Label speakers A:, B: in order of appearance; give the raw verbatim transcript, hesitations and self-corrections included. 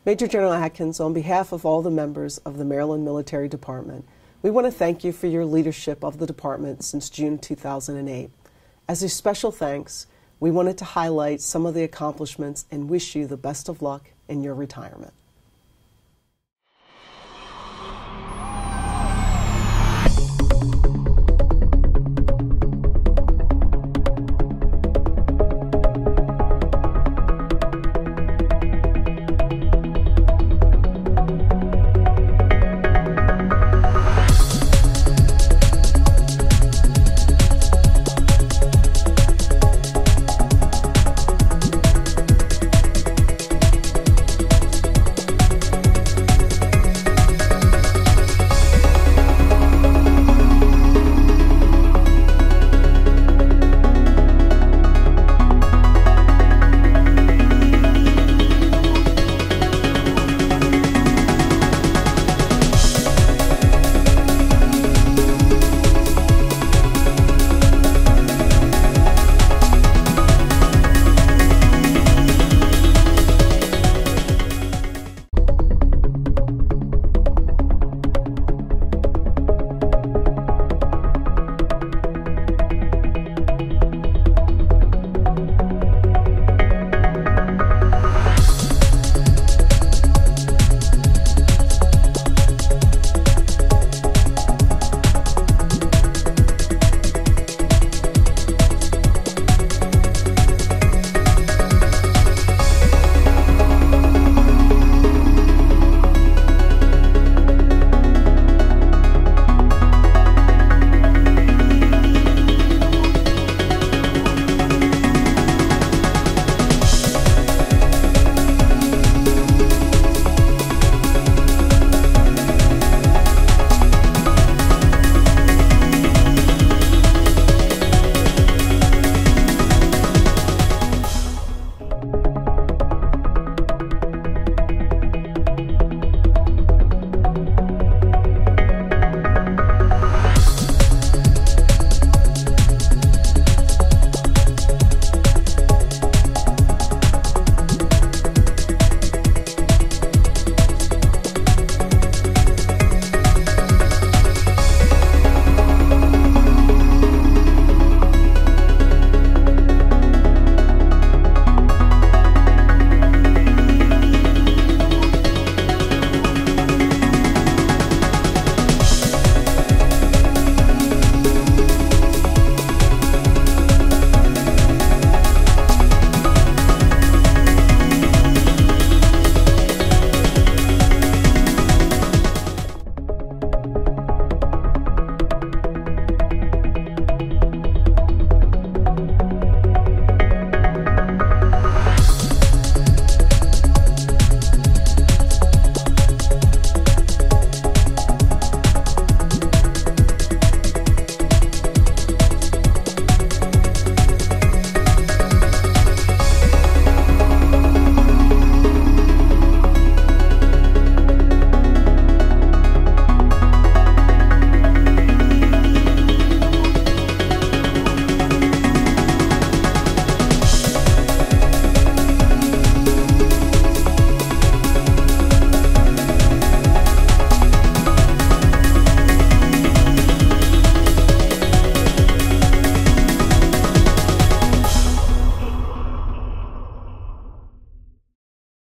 A: Major General Adkins, on behalf of all the members of the Maryland Military Department, we want to thank you for your leadership of the department since June two thousand eight. As a special thanks, we wanted to highlight some of the accomplishments and wish you the best of luck in your retirement.